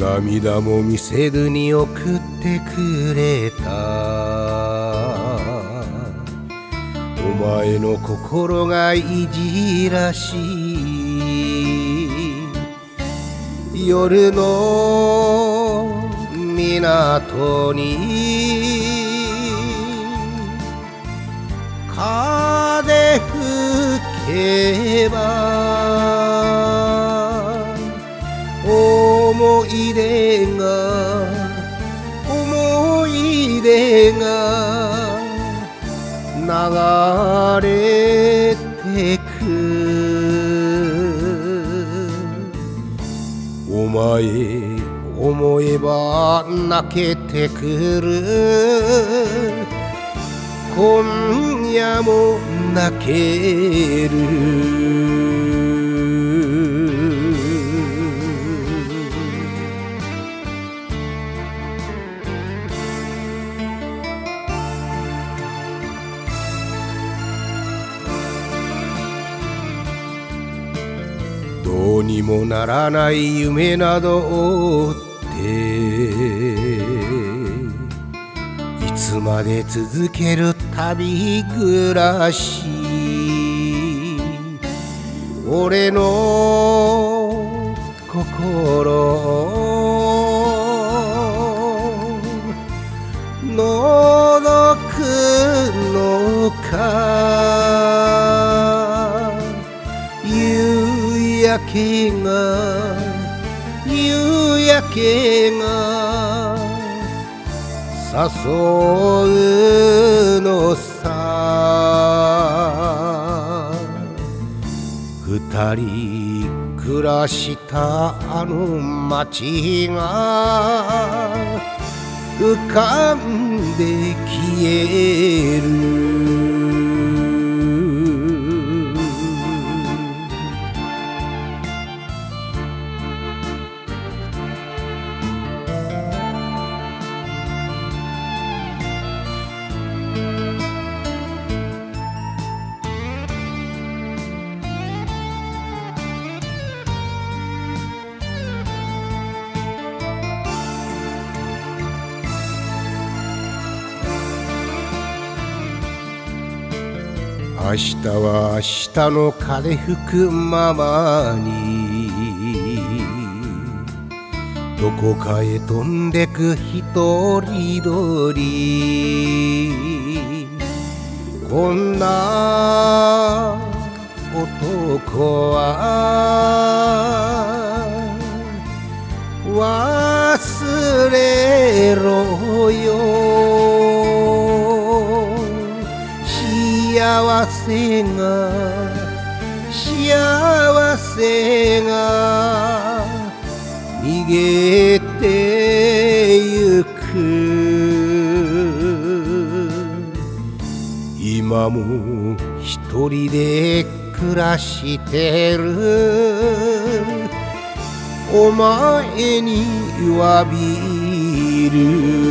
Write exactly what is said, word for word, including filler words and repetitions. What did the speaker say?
涙も見せずに送ってくれた。お前の心がいじらしい。夜の港に風吹けば思い出が思い出が流れてく。お前思えば泣けてくる。今夜も泣ける。どうにもならない夢など追っていつまで続ける旅暮らし。俺の心のくのか。夕焼けが夕焼けが誘うのさ。二人暮らしたあの街が浮かんで消える。明日は明日の風吹くままにどこかへ飛んでく一人鳥。こんな男は忘れろよ。幸せが幸せが逃げてゆく。今も一人で暮らしてる。お前に詫びる。